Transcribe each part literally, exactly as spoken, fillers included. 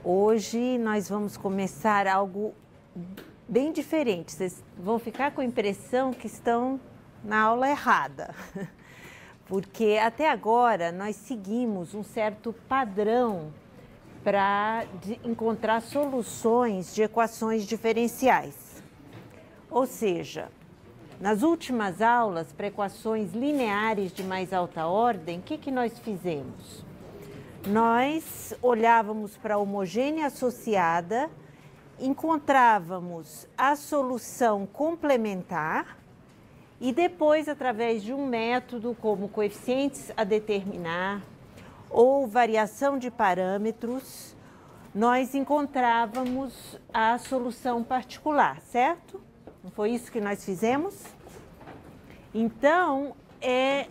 Hoje nós vamos começar algo bem diferente. Vocês vão ficar com a impressão que estão na aula errada, porque até agora nós seguimos um certo padrão para encontrar soluções de equações diferenciais. Ou seja, nas últimas aulas para equações lineares de mais alta ordem, o que, que nós fizemos? Nós olhávamos para a homogênea associada, encontrávamos a solução complementar e depois, através de um método como coeficientes a determinar ou variação de parâmetros, nós encontrávamos a solução particular, certo? Não foi isso que nós fizemos? Então, é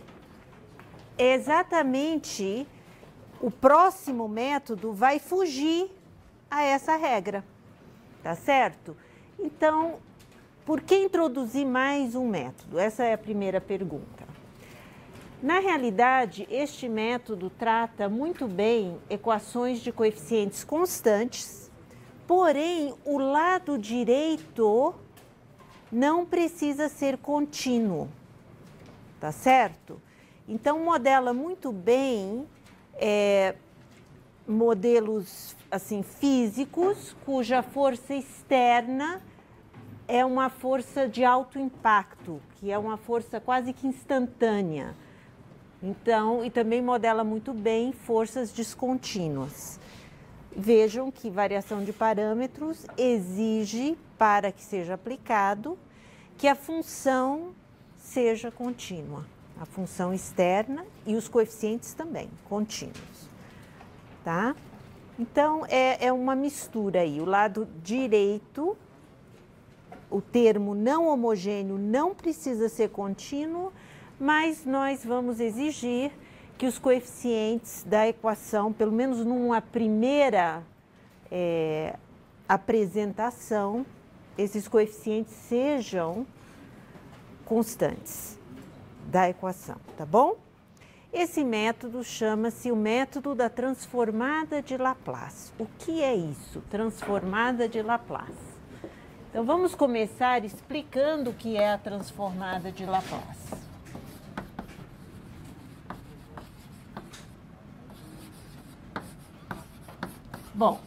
exatamente o próximo método vai fugir a essa regra, tá certo? Então, por que introduzir mais um método? Essa é a primeira pergunta. Na realidade, este método trata muito bem equações de coeficientes constantes, porém, o lado direito não precisa ser contínuo, tá certo? Então, modela muito bem é, modelos assim, físicos, cuja força externa é uma força de alto impacto, que é uma força quase que instantânea. Então, e também modela muito bem forças descontínuas. Vejam que variação de parâmetros exige, para que seja aplicado, que a função seja contínua. A função externa e os coeficientes também, contínuos. Tá? Então, é, é uma mistura aí. O lado direito, o termo não homogêneo não precisa ser contínuo, mas nós vamos exigir que os coeficientes da equação, pelo menos numa primeira é, apresentação, esses coeficientes sejam constantes da equação, tá bom? Esse método chama-se o método da transformada de Laplace. O que é isso? Transformada de Laplace. Então, vamos começar explicando o que é a transformada de Laplace. Bom,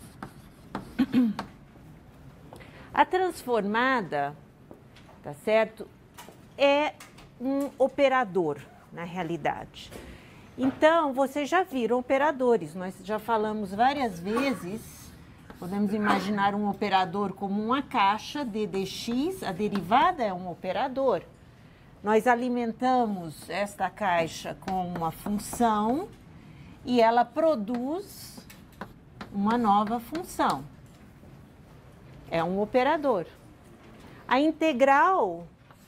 a transformada, tá certo, é um operador, na realidade. Então, vocês já viram operadores, nós já falamos várias vezes, podemos imaginar um operador como uma caixa, d dx, a derivada é um operador. Nós alimentamos esta caixa com uma função e ela produz uma nova função. É um operador. A integral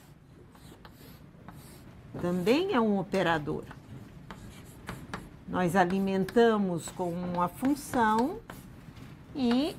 também é um operador. Nós alimentamos com uma função e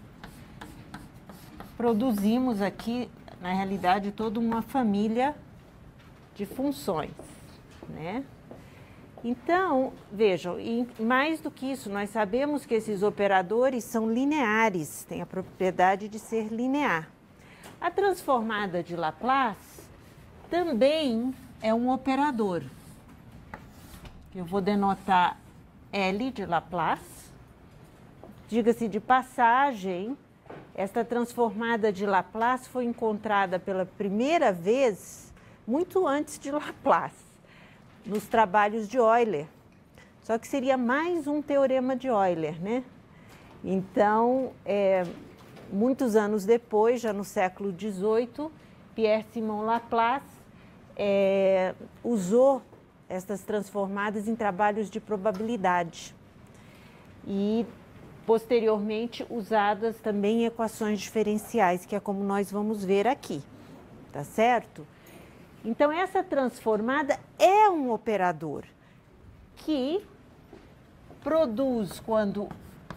produzimos aqui, na realidade, toda uma família de funções, né? Então, vejam, e mais do que isso, nós sabemos que esses operadores são lineares, têm a propriedade de ser linear. A transformada de Laplace também é um operador. Eu vou denotar L de Laplace. Diga-se de passagem, esta transformada de Laplace foi encontrada pela primeira vez muito antes de Laplace, nos trabalhos de Euler. Só que seria mais um teorema de Euler, né? Então, é, muitos anos depois, já no século dezoito, Pierre-Simon Laplace é, usou estas transformadas em trabalhos de probabilidade e, posteriormente, usadas também em equações diferenciais, que é como nós vamos ver aqui, tá certo? Então, essa transformada é um operador que produz, quando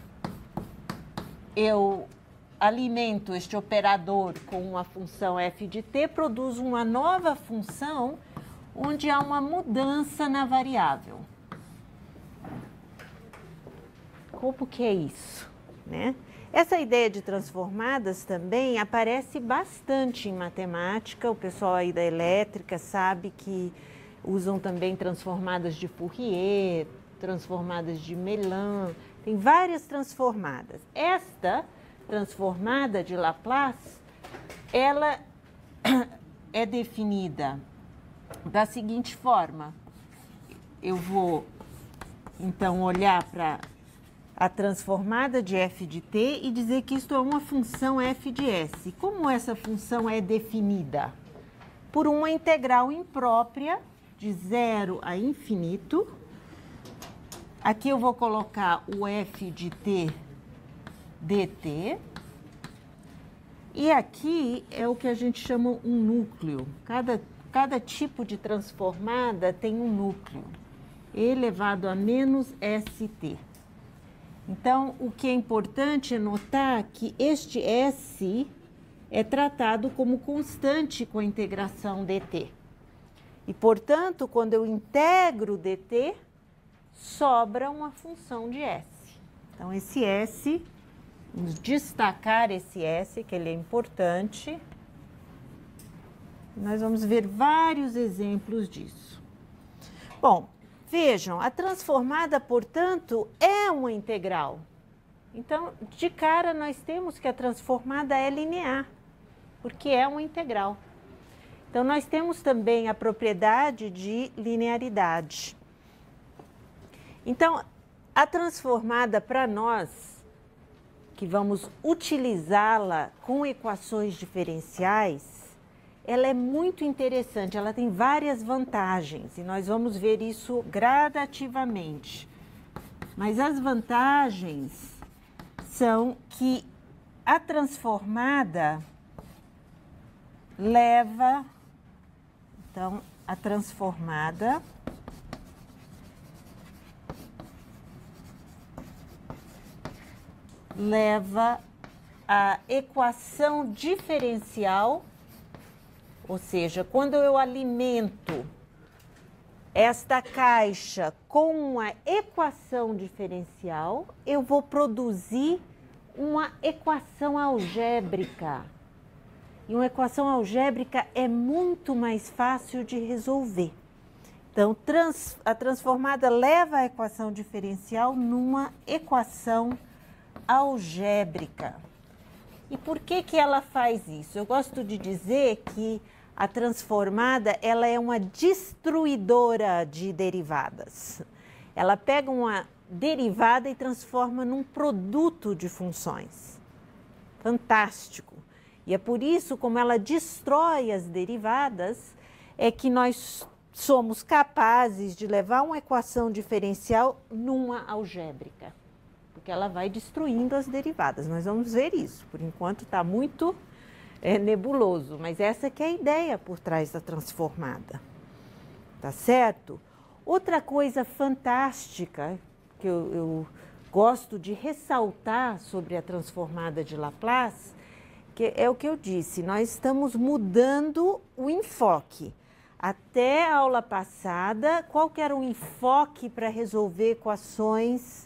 eu alimento este operador com uma função f de t, produz uma nova função onde há uma mudança na variável. Como que é isso? né? Essa ideia de transformadas também aparece bastante em matemática. O pessoal aí da elétrica sabe que usam também transformadas de Fourier, transformadas de Melan, tem várias transformadas. Esta transformada de Laplace, ela é definida da seguinte forma. Eu vou, então, olhar para a transformada de f de t e dizer que isto é uma função f de s. Como essa função é definida? Por uma integral imprópria de zero a infinito. Aqui eu vou colocar o f de t dt. E aqui é o que a gente chama um núcleo. Cada, cada tipo de transformada tem um núcleo elevado a menos st. Então, o que é importante é notar que este S é tratado como constante com a integração dt. E, portanto, quando eu integro dt, sobra uma função de S. Então, esse S, vamos destacar esse S, que ele é importante. Nós vamos ver vários exemplos disso. Bom, vejam, a transformada, portanto, é uma integral. Então, de cara, nós temos que a transformada é linear, porque é uma integral. Então, nós temos também a propriedade de linearidade. Então, a transformada, para nós, que vamos utilizá-la com equações diferenciais, ela é muito interessante, ela tem várias vantagens e nós vamos ver isso gradativamente. Mas as vantagens são que a transformada leva, então, a transformada leva a equação diferencial. Ou seja, quando eu alimento esta caixa com uma equação diferencial, eu vou produzir uma equação algébrica. E uma equação algébrica é muito mais fácil de resolver. Então, trans, a transformada leva a equação diferencial numa equação algébrica. E por que que ela faz isso? Eu gosto de dizer que a transformada, ela é uma destruidora de derivadas. Ela pega uma derivada e transforma num produto de funções. Fantástico. E é por isso, como ela destrói as derivadas, é que nós somos capazes de levar uma equação diferencial numa algébrica. Porque ela vai destruindo as derivadas. Nós vamos ver isso. Por enquanto está muito é, nebuloso, mas essa que é a ideia por trás da transformada. Tá certo? Outra coisa fantástica que eu, eu gosto de ressaltar sobre a transformada de Laplace, que é o que eu disse, nós estamos mudando o enfoque. Até a aula passada, qual que era o enfoque para resolver equações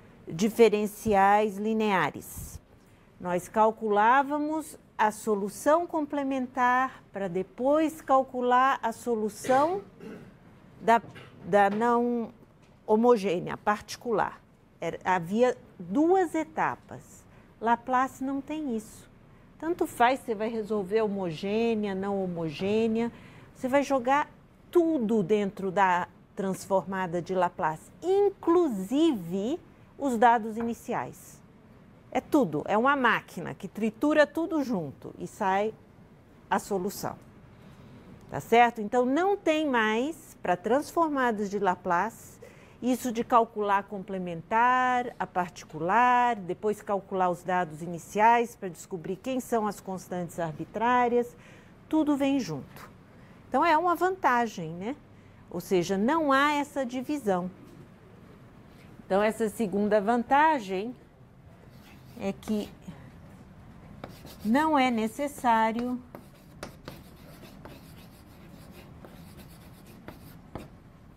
diferenciais lineares? Nós calculávamos a solução complementar para depois calcular a solução da, da não homogênea, particular. Era, havia duas etapas. Laplace não tem isso. Tanto faz se você vai resolver homogênea, não homogênea, você vai jogar tudo dentro da transformada de Laplace, inclusive os dados iniciais. É tudo, é uma máquina que tritura tudo junto e sai a solução. Tá certo? Então, não tem mais, para transformadas de Laplace, isso de calcular a complementar, a particular, depois calcular os dados iniciais para descobrir quem são as constantes arbitrárias, tudo vem junto. Então, é uma vantagem, né? Ou seja, não há essa divisão. Então, essa segunda vantagem é que não é necessário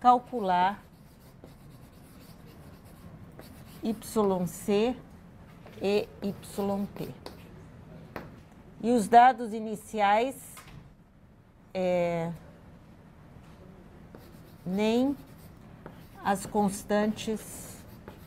calcular Y C e yt. E os dados iniciais, é, nem as constantes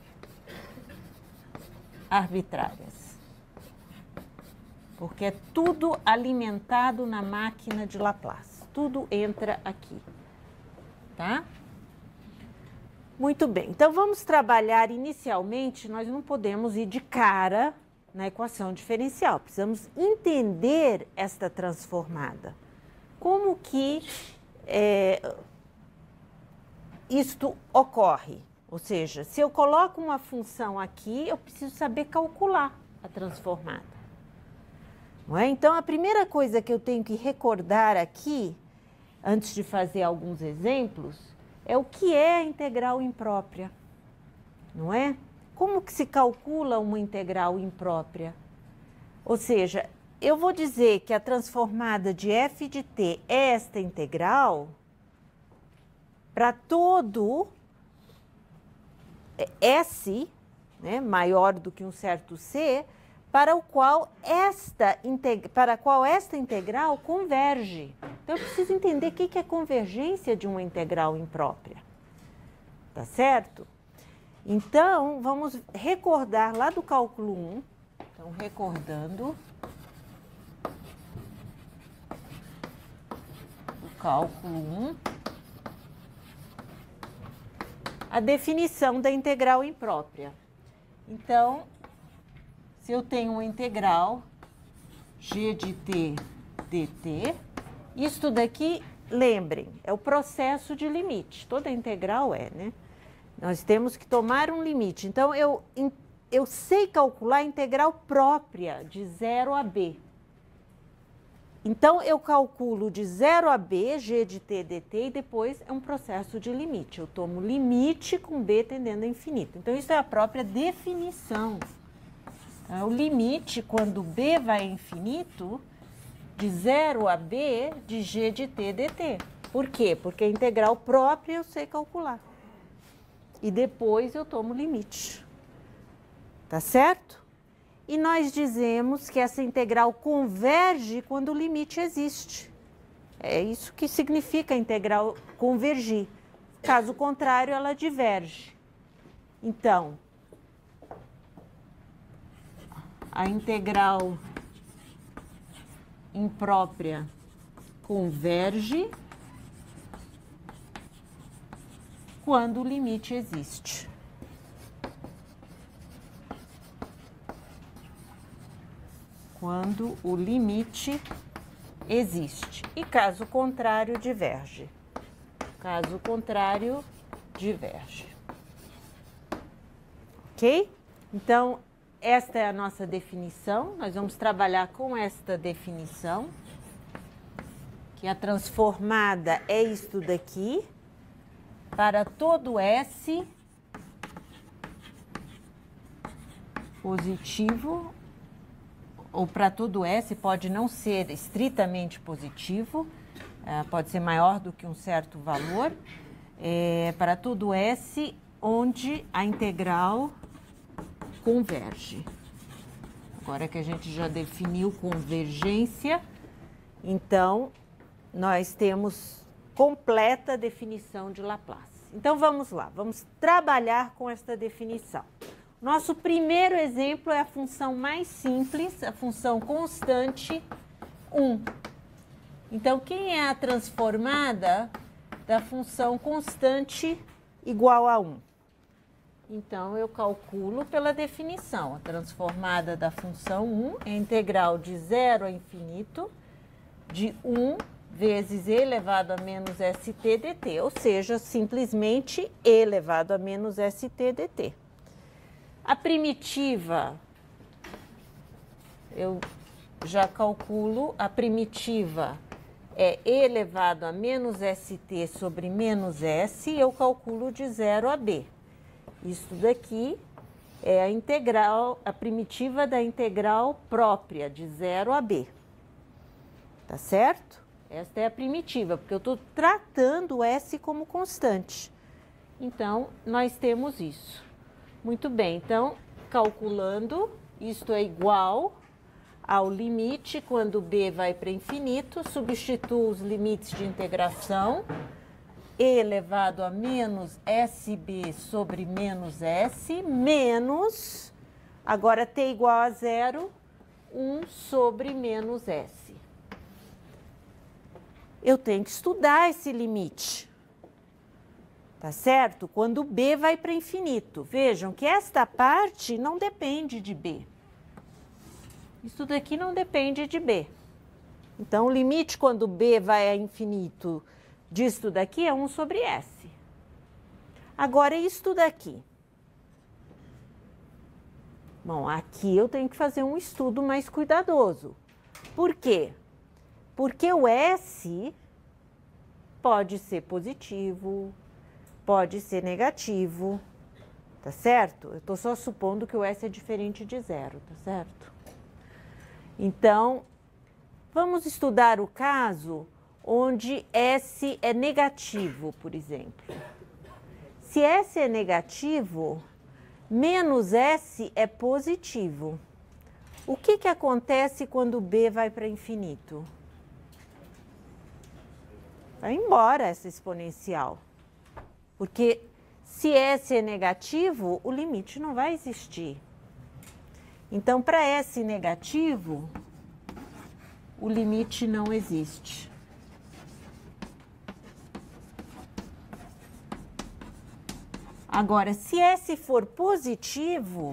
arbitrárias. Porque é tudo alimentado na máquina de Laplace. Tudo entra aqui, tá? Muito bem. Então, vamos trabalhar inicialmente, nós não podemos ir de cara na equação diferencial. Precisamos entender esta transformada. Como que é, isto ocorre? Ou seja, se eu coloco uma função aqui, eu preciso saber calcular a transformada. Não é? Então, a primeira coisa que eu tenho que recordar aqui, antes de fazer alguns exemplos, é o que é a integral imprópria, não é? Como que se calcula uma integral imprópria? Ou seja, eu vou dizer que a transformada de f de t é esta integral para todo S, né, maior do que um certo c, para o qual esta, para a qual esta integral converge. Então, eu preciso entender o que é convergência de uma integral imprópria. Tá certo? Então, vamos recordar lá do cálculo um. Então, recordando o cálculo um, a definição da integral imprópria. Então, se eu tenho uma integral g de t dt, isto daqui, lembrem, é o processo de limite. Toda integral é, né? Nós temos que tomar um limite. Então, eu, eu sei calcular a integral própria de zero a b. Então, eu calculo de zero a b, g de t dt, e depois é um processo de limite. Eu tomo limite com b tendendo a infinito. Então, isso é a própria definição. É o limite, quando b vai a infinito, de zero a b de g de t dt. Por quê? Porque a integral própria eu sei calcular. E depois eu tomo limite. Tá certo? E nós dizemos que essa integral converge quando o limite existe. É isso que significa a integral convergir. Caso contrário, ela diverge. Então, a integral imprópria converge quando o limite existe. Quando o limite existe. E caso contrário, diverge. Caso contrário, diverge. Ok? Então, esta é a nossa definição. Nós vamos trabalhar com esta definição, que a transformada é isto daqui, para todo S positivo, ou para todo S, pode não ser estritamente positivo, pode ser maior do que um certo valor, é, para todo S onde a integral converge. Agora que a gente já definiu convergência, então nós temos completa definição de Laplace. Então vamos lá, vamos trabalhar com esta definição. Nosso primeiro exemplo é a função mais simples, a função constante um. Então, quem é a transformada da função constante igual a um? Então, eu calculo pela definição. A transformada da função um é a integral de zero a infinito de um vezes e elevado a menos st dt, ou seja, simplesmente e elevado a menos st dt. A primitiva, eu já calculo, a primitiva é e elevado a menos st sobre menos s, e eu calculo de zero a b. Isso daqui é a integral, a primitiva da integral própria, de zero a b. Tá certo? Esta é a primitiva, porque eu estou tratando s como constante. Então, nós temos isso. Muito bem, então, calculando, isto é igual ao limite quando b vai para infinito, substituo os limites de integração, e elevado a menos sb sobre menos s, menos, agora t igual a zero, um sobre menos s. Eu tenho que estudar esse limite, tá certo? Quando b vai para infinito. Vejam que esta parte não depende de b. Isso daqui não depende de b. Então, o limite quando b vai a infinito disto daqui é um sobre s. Agora, isto daqui. Bom, aqui eu tenho que fazer um estudo mais cuidadoso. Por quê? Porque o s pode ser positivo, pode ser negativo, tá certo? Eu estou só supondo que o s é diferente de zero, tá certo? Então, vamos estudar o caso onde S é negativo, por exemplo. Se S é negativo, menos S é positivo. O que que acontece quando B vai para infinito? Vai embora essa exponencial. Porque se S é negativo, o limite não vai existir. Então, para S negativo, o limite não existe. Agora, se S for positivo,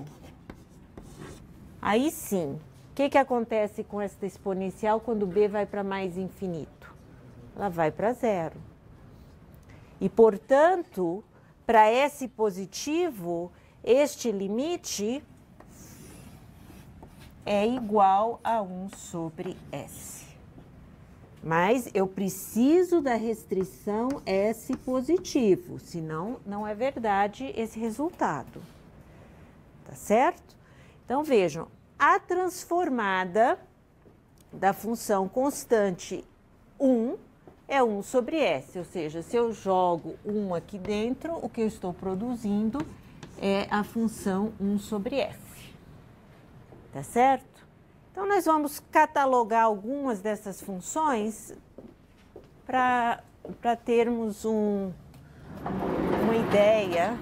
aí sim, o que que acontece com esta exponencial quando B vai para mais infinito? Ela vai para zero. E, portanto, para S positivo, este limite é igual a um sobre S. Mas eu preciso da restrição S positivo, senão não é verdade esse resultado. Tá certo? Então, vejam, a transformada da função constante um é um sobre S, ou seja, se eu jogo um aqui dentro, o que eu estou produzindo é a função um sobre S. Tá certo? Então, nós vamos catalogar algumas dessas funções para para termos um, uma ideia.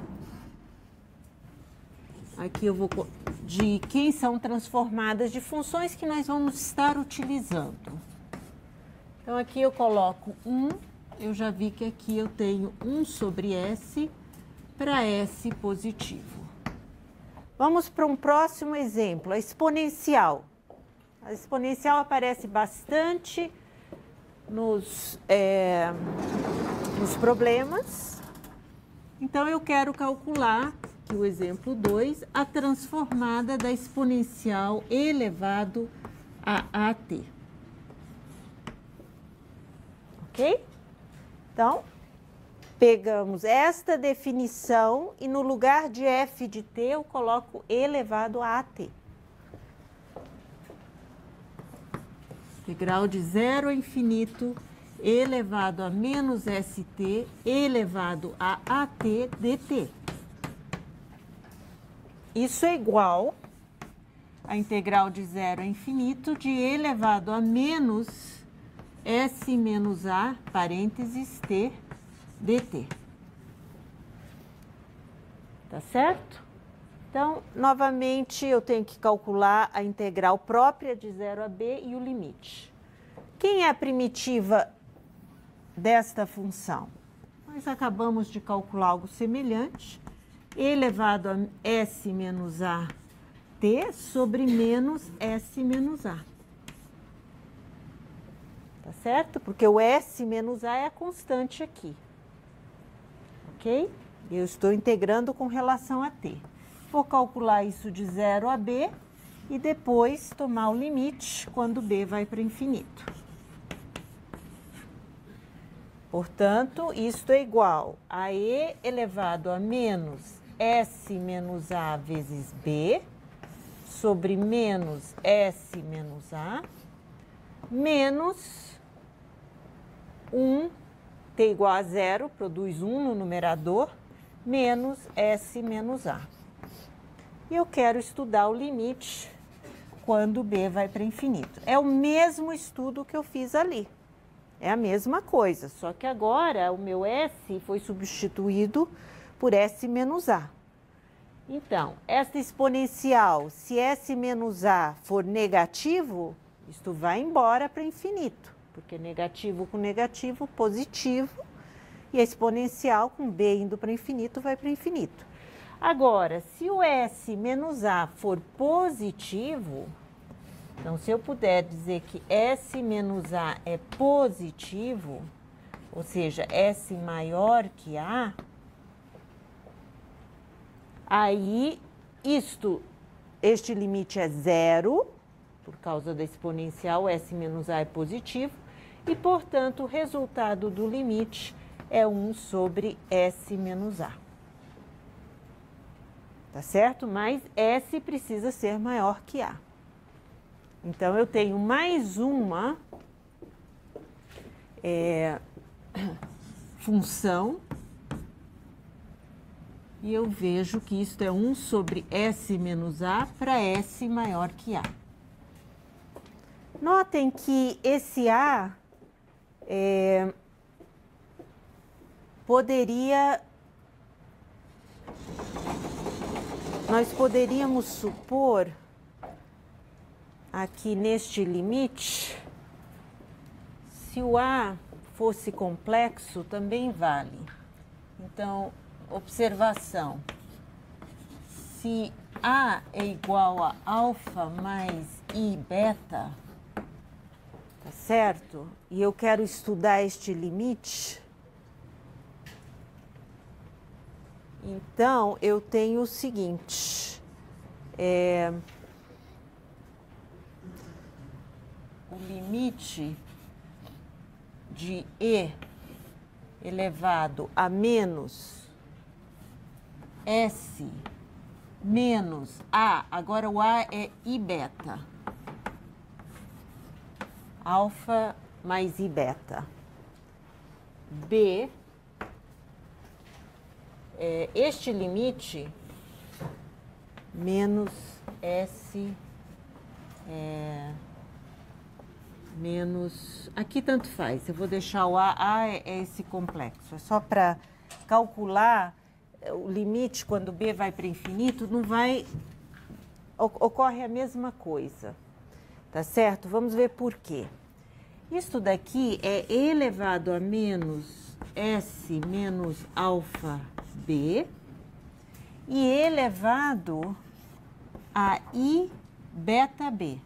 Aqui eu vou de quem são transformadas, de funções que nós vamos estar utilizando. Então, aqui eu coloco um, eu já vi que aqui eu tenho um sobre S para S positivo. Vamos para um próximo exemplo, a exponencial. A exponencial aparece bastante nos, é, nos problemas. Então, eu quero calcular, aqui o exemplo dois, a transformada da exponencial elevado a AT. Ok? Então, pegamos esta definição e no lugar de f de t eu coloco elevado a at. Integral de zero a infinito elevado a menos st elevado a at dt. Isso é igual a integral de zero a infinito de elevado a menos s menos a, parênteses, t, dt. Tá certo? Então, novamente, eu tenho que calcular a integral própria de zero a b e o limite. Quem é a primitiva desta função? Nós acabamos de calcular algo semelhante. Elevado a s menos a t sobre menos s menos a. Tá certo? Porque o s menos a é a constante aqui. Ok? Eu estou integrando com relação a t. Vou calcular isso de zero a b e depois tomar o limite quando b vai para infinito. Portanto, isto é igual a e elevado a menos s menos a vezes b sobre menos s menos a menos um, t igual a zero, produz um no numerador, menos s menos a. E eu quero estudar o limite quando B vai para infinito. É o mesmo estudo que eu fiz ali. É a mesma coisa, só que agora o meu S foi substituído por S menos A. Então, esta exponencial, se S menos A for negativo, isto vai embora para infinito, porque negativo com negativo, positivo, e a exponencial com B indo para infinito, vai para infinito. Agora, se o S menos A for positivo, então se eu puder dizer que S menos A é positivo, ou seja, S maior que A, aí isto, este limite é zero, por causa da exponencial, S menos A é positivo, e, portanto, o resultado do limite é um sobre S menos A. Tá certo? Mas S precisa ser maior que A. Então, eu tenho mais uma é, função, e eu vejo que isto é um sobre S menos A para S maior que A. Notem que esse A é, poderia, nós poderíamos supor aqui neste limite, se o A fosse complexo, também vale. Então, observação, se A é igual a alfa mais I beta, tá certo? E eu quero estudar este limite, então eu tenho o seguinte, é, o limite de E elevado a menos S menos A, agora o A é I beta, alfa mais I beta, B, é, este limite, menos S, é, menos, aqui tanto faz, eu vou deixar o A, A é, é esse complexo, é só para calcular o limite quando B vai para infinito, não vai, ocorre a mesma coisa, tá certo? Vamos ver por quê. Isto daqui é elevado a menos S menos alfa B e elevado a I beta B.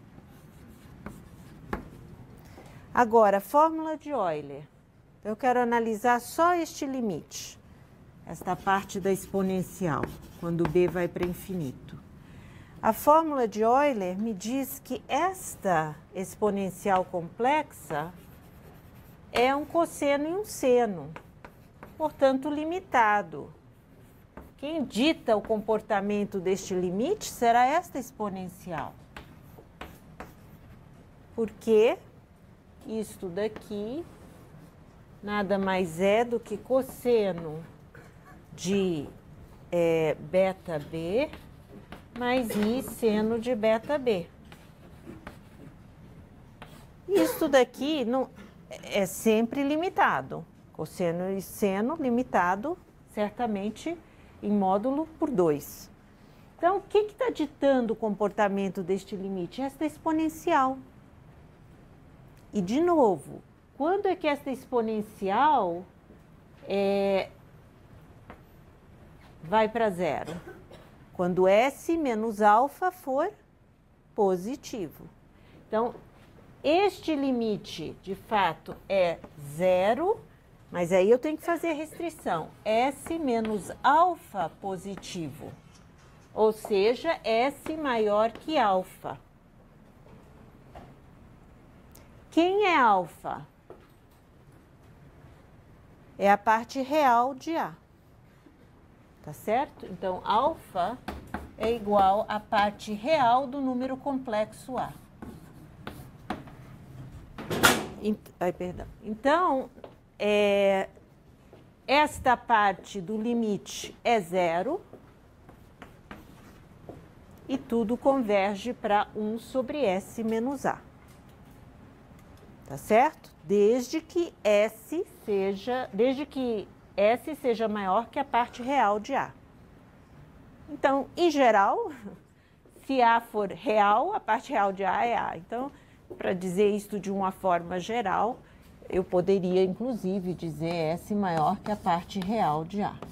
Agora, fórmula de Euler. Eu quero analisar só este limite, esta parte da exponencial, quando B vai para infinito. A fórmula de Euler me diz que esta exponencial complexa é um cosseno e um seno, portanto, limitado. Quem dita o comportamento deste limite será esta exponencial. Porque isto daqui nada mais é do que cosseno de é, beta B mais I seno de beta B. Isto daqui não, é sempre limitado. Cosseno e seno limitado, certamente, em módulo por dois. Então, o que está ditando o comportamento deste limite? Esta exponencial. E, de novo, quando é que esta exponencial é, vai para zero? Quando S menos alfa for positivo. Então, este limite, de fato, é zero, mas aí eu tenho que fazer a restrição. S menos alfa positivo, ou seja, S maior que alfa. Quem é alfa? É a parte real de A. Tá certo? Então, alfa é igual à parte real do número complexo A. Ai, perdão. Então, é, esta parte do limite é zero. e tudo converge para um sobre S menos A. Tá certo? Desde que S seja, desde que S seja maior que a parte real de A. Então, em geral, se A for real, a parte real de A é A. Então, para dizer isto de uma forma geral, eu poderia, inclusive, dizer S maior que a parte real de A.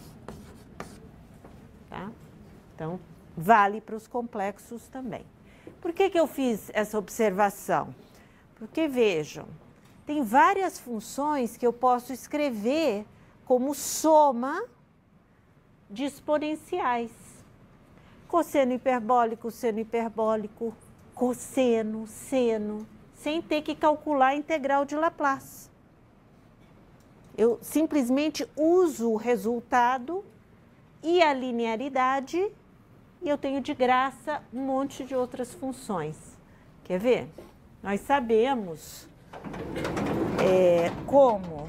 Tá? Então, vale para os complexos também. Por que que eu fiz essa observação? Porque, vejam, tem várias funções que eu posso escrever como soma de exponenciais. Cosseno hiperbólico, seno hiperbólico, cosseno, seno, sem ter que calcular a integral de Laplace. Eu simplesmente uso o resultado e a linearidade e eu tenho de graça um monte de outras funções. Quer ver? Nós sabemos é, como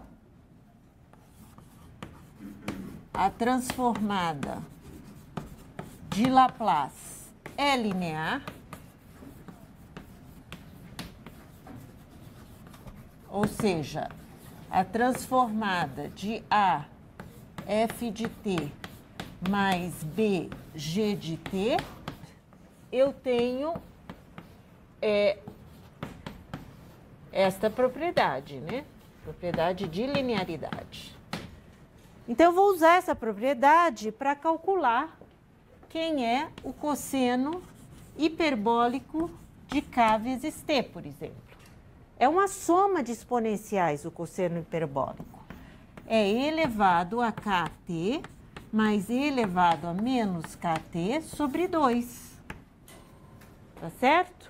a transformada de Laplace é linear, ou seja, a transformada de A f de t mais b g de t, eu tenho é, esta propriedade, né? Propriedade de linearidade. Então, eu vou usar essa propriedade para calcular quem é o cosseno hiperbólico de K vezes t, por exemplo. É uma soma de exponenciais o cosseno hiperbólico. É e elevado a kt mais e elevado a menos kt sobre dois. Tá certo?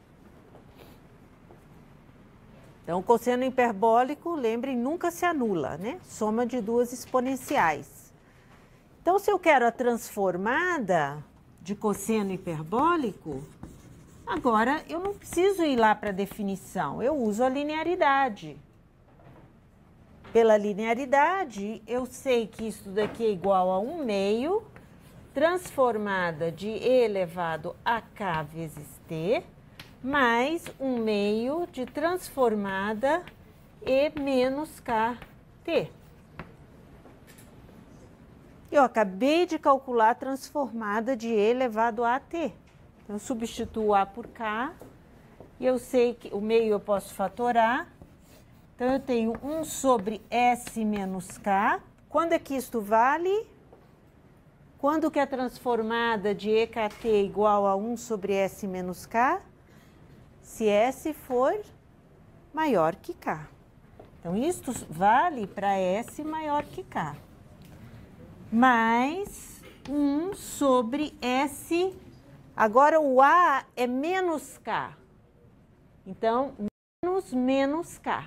Então, o cosseno hiperbólico, lembrem, nunca se anula, né? Soma de duas exponenciais. Então, se eu quero a transformada de cosseno hiperbólico, agora eu não preciso ir lá para a definição, eu uso a linearidade. Pela linearidade, eu sei que isso daqui é igual a um meio, transformada de e elevado a k vezes t, mais um meio de transformada e menos kt. Eu acabei de calcular a transformada de e elevado a t. Então, eu substituo a por k e eu sei que o meio eu posso fatorar. Então, eu tenho um sobre s menos k. Quando é que isto vale? Quando que a transformada de ekt é igual a um sobre s menos k? Se s for maior que k. Então, isto vale para s maior que k. Mais um sobre S. Agora, o A é menos K. Então, menos menos K.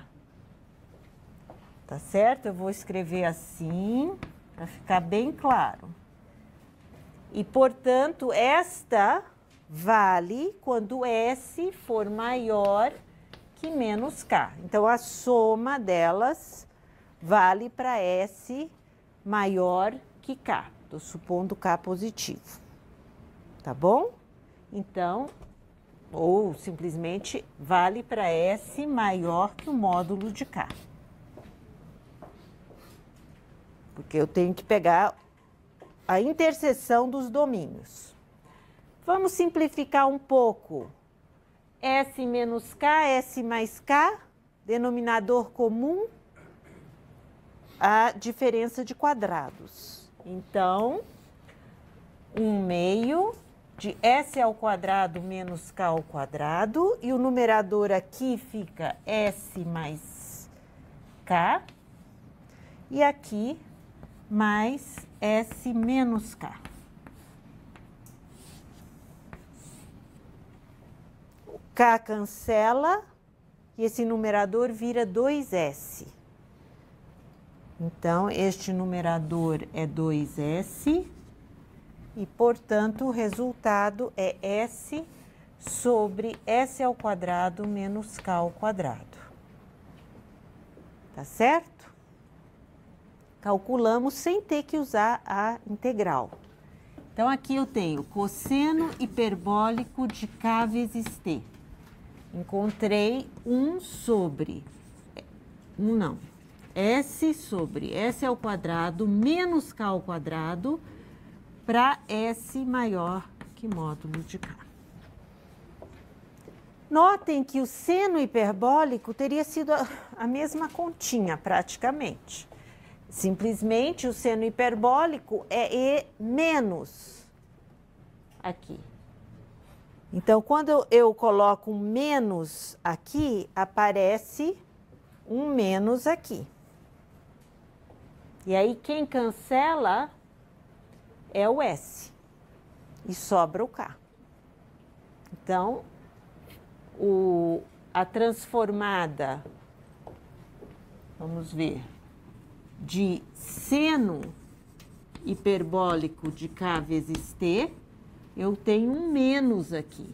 Tá certo? Eu vou escrever assim, para ficar bem claro. E, portanto, esta vale quando S for maior que menos K. Então, a soma delas vale para S maior que K. Estou supondo K positivo. Tá bom? Então, ou simplesmente vale para S maior que o módulo de K. Porque eu tenho que pegar a interseção dos domínios. Vamos simplificar um pouco. S menos K, S mais K, denominador comum, a diferença de quadrados. Então, um meio de S ao quadrado menos K ao quadrado, e o numerador aqui fica S mais K, e aqui mais S menos K. O K cancela, e esse numerador vira dois S. Então, este numerador é dois S e, portanto, o resultado é S sobre S ao quadrado menos K ao quadrado. Tá certo? Calculamos sem ter que usar a integral. Então, aqui eu tenho cosseno hiperbólico de K vezes T. Encontrei um sobre, um não, S sobre S ao quadrado menos K ao quadrado para S maior que módulo de K. Notem que o seno hiperbólico teria sido a, a mesma continha, praticamente. Simplesmente o seno hiperbólico é E menos aqui. Então, quando eu, eu coloco um menos aqui, aparece um menos aqui. E aí, quem cancela é o S. E sobra o K. Então, o, a transformada, vamos ver, de seno hiperbólico de K vezes T, eu tenho um menos aqui.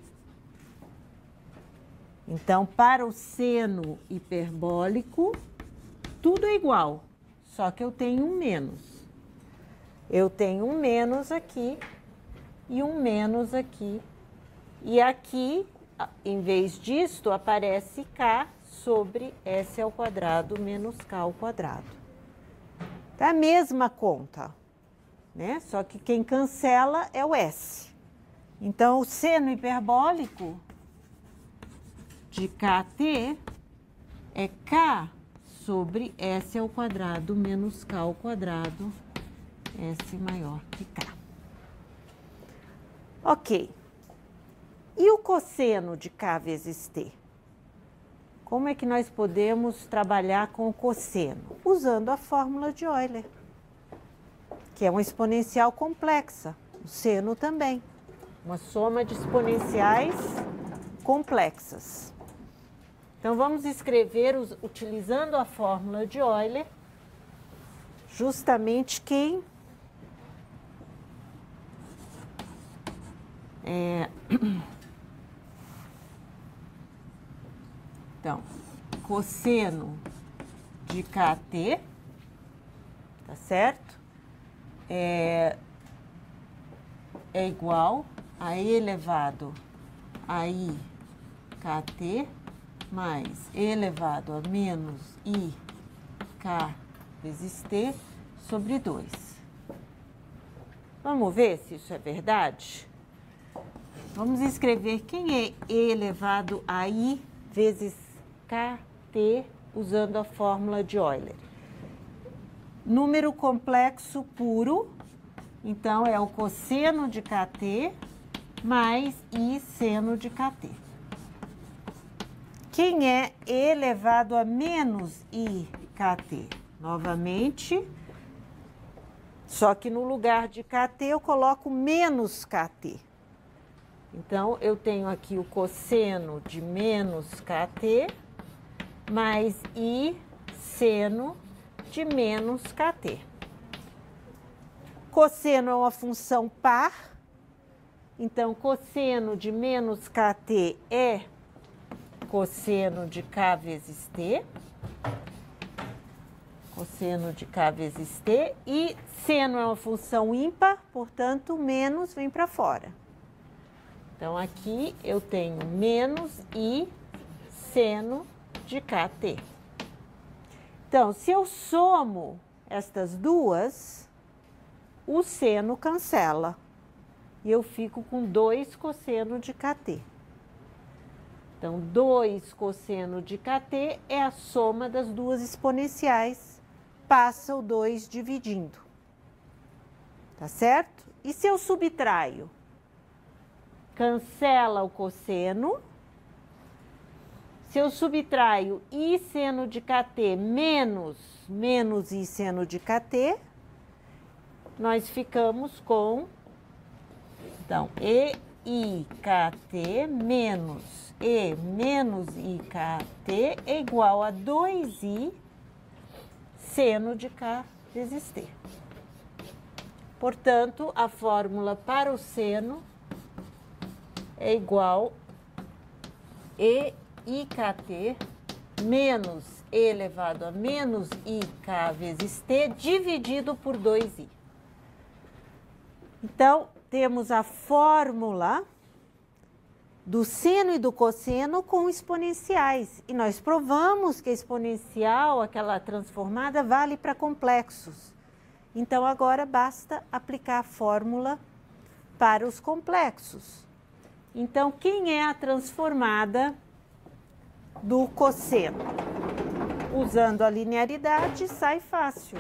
Então, para o seno hiperbólico, tudo é igual, só que eu tenho um menos. Eu tenho um menos aqui e um menos aqui. E aqui, em vez disto, aparece K sobre S ao quadrado menos K ao quadrado. É a mesma conta, né? Só que quem cancela é o S. Então, o seno hiperbólico de K T é K sobre S ao quadrado menos K ao quadrado, S maior que K. Ok. E o cosseno de K vezes T? Como é que nós podemos trabalhar com o cosseno? Usando a fórmula de Euler, que é uma exponencial complexa, o seno também. Uma soma de exponenciais complexas. Então, vamos escrever, utilizando a fórmula de Euler, justamente quem é... Então, cosseno de K T, tá certo? É, é igual a E elevado a I K T mais E elevado a menos I K vezes T sobre dois. Vamos ver se isso é verdade? Vamos escrever quem é E elevado a I vezes K T usando a fórmula de Euler. Número complexo puro, então é o cosseno de K T mais I seno de K T. Quem é E elevado a menos I K T? Novamente, só que no lugar de K T eu coloco menos K T. Então, eu tenho aqui o cosseno de menos K T mais I seno de menos K T. Cosseno é uma função par, então cosseno de menos K T é cosseno de K vezes T. Cosseno de K vezes T. E seno é uma função ímpar, portanto, menos vem para fora. Então, aqui eu tenho menos I seno de K T. Então, se eu somo estas duas, o seno cancela. E eu fico com dois cosseno de K T. Então, dois cosseno de K T é a soma das duas exponenciais. Passa o dois dividindo. Tá certo? E se eu subtraio? Cancela o cosseno. Se eu subtraio I seno de K T menos, menos I seno de K T, nós ficamos com, então, E I K T menos E menos I K T é igual a dois I seno de K vezes T. Portanto, a fórmula para o seno é igual E I K T menos E elevado a menos I K vezes T dividido por dois I. Então, temos a fórmula do seno e do cosseno com exponenciais. E nós provamos que a exponencial, aquela transformada, vale para complexos. Então, agora basta aplicar a fórmula para os complexos. Então, quem é a transformada do cosseno? Usando a linearidade, sai fácil.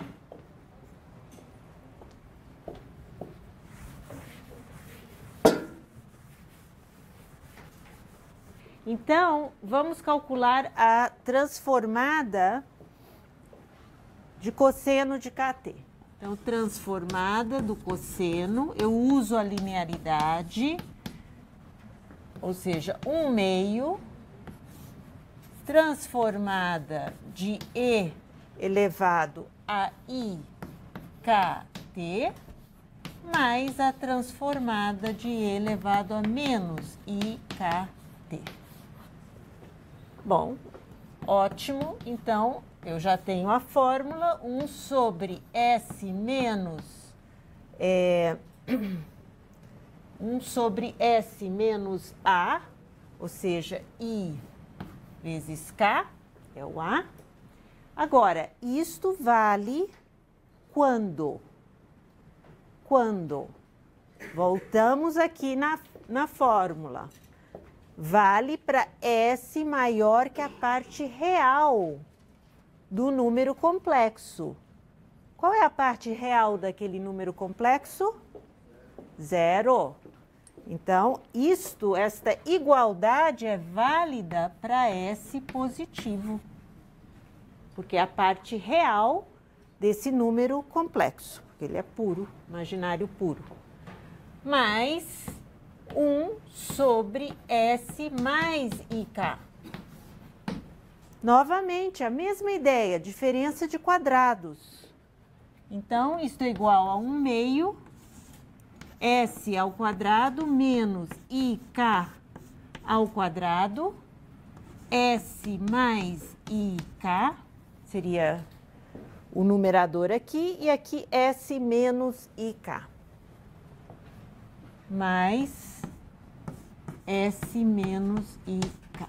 Então, vamos calcular a transformada de cosseno de Kt. Então, transformada do cosseno, eu uso a linearidade, ou seja, um meio, transformada de E elevado a I K T, mais a transformada de E elevado a menos I K T. Bom, ótimo. Então, eu já tenho a fórmula, um sobre S menos, é, um sobre S menos A, ou seja, I vezes K, é o A. Agora, isto vale quando? Quando? Voltamos aqui na, na fórmula. Vale para S maior que a parte real do número complexo. Qual é a parte real daquele número complexo? Zero. Então, isto, esta igualdade é válida para S positivo, porque é a parte real desse número complexo, porque ele é puro, imaginário puro. Mais um sobre S mais I K. Novamente, a mesma ideia, diferença de quadrados. Então, isto é igual a um meio, S ao quadrado menos I K ao quadrado, S mais I K, seria o numerador aqui, e aqui S menos I K. Mais S menos I K.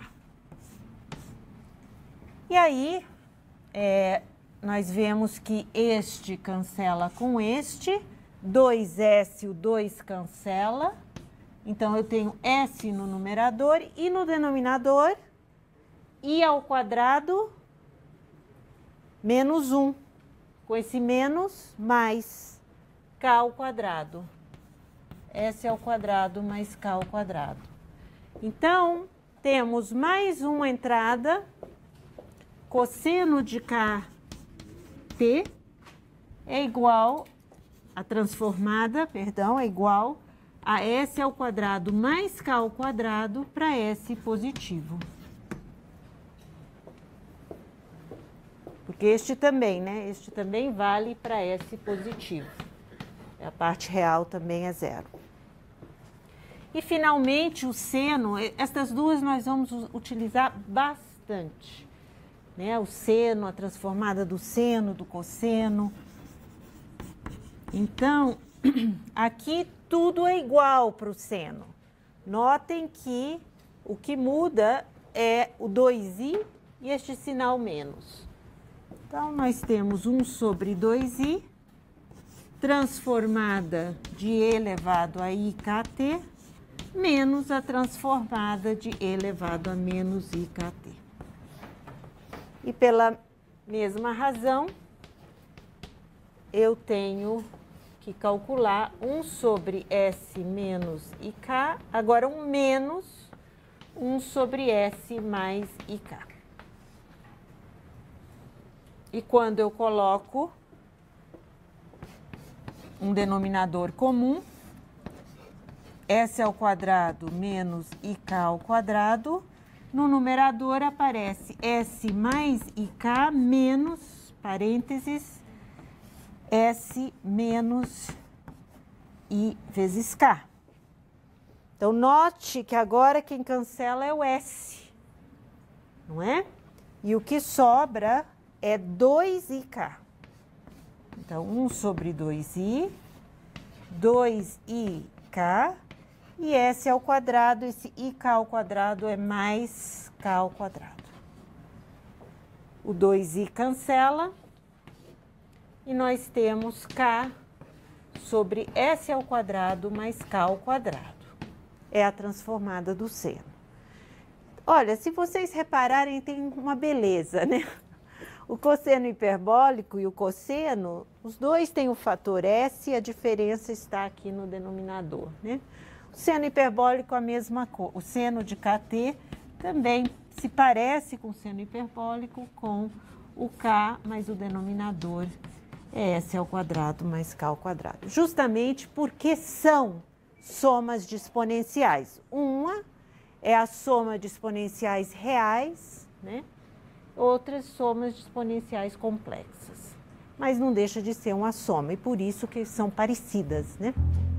E aí, é, nós vemos que este cancela com este, dois S, o dois cancela, então eu tenho S no numerador e no denominador, I ao quadrado menos um, com esse menos mais K ao quadrado. S ao quadrado mais K ao quadrado. Então, temos mais uma entrada, cosseno de Kt é igual, a transformada, perdão, é igual a S ao quadrado mais K ao quadrado para S positivo. Porque este também, né? Este também vale para S positivo. A parte real também é zero. E, finalmente, o seno, estas duas nós vamos utilizar bastante, né? O seno, a transformada do seno, do cosseno. Então, aqui tudo é igual para o seno. Notem que o que muda é o dois i e este sinal menos. Então, nós temos um sobre dois i, transformada de E elevado a I K T, menos a transformada de E elevado a menos I K T. E pela mesma razão, eu tenho que calcular um sobre S menos I K, agora um menos um sobre S mais I K. E quando eu coloco um denominador comum, S ao quadrado menos I K ao quadrado, no numerador aparece S mais I K menos, parênteses, S menos I vezes K. Então, note que agora quem cancela é o S, não é? E o que sobra é dois i K. Então, um sobre dois i, dois i k, e S ao quadrado, esse ik ao quadrado é mais k ao quadrado. O dois i cancela, e nós temos k sobre S ao quadrado mais k ao quadrado. É a transformada do seno. Olha, se vocês repararem, tem uma beleza, né? O cosseno hiperbólico e o cosseno, os dois têm o fator S e a diferença está aqui no denominador, né? O seno hiperbólico, a mesma coisa. O seno de kt também se parece com o seno hiperbólico com o k, mas o denominador é S ao quadrado mais k ao quadrado. Justamente porque são somas de exponenciais. Uma é a soma de exponenciais reais, né? Outras somas de exponenciais complexas. Mas não deixa de ser uma soma, e por isso que são parecidas, né?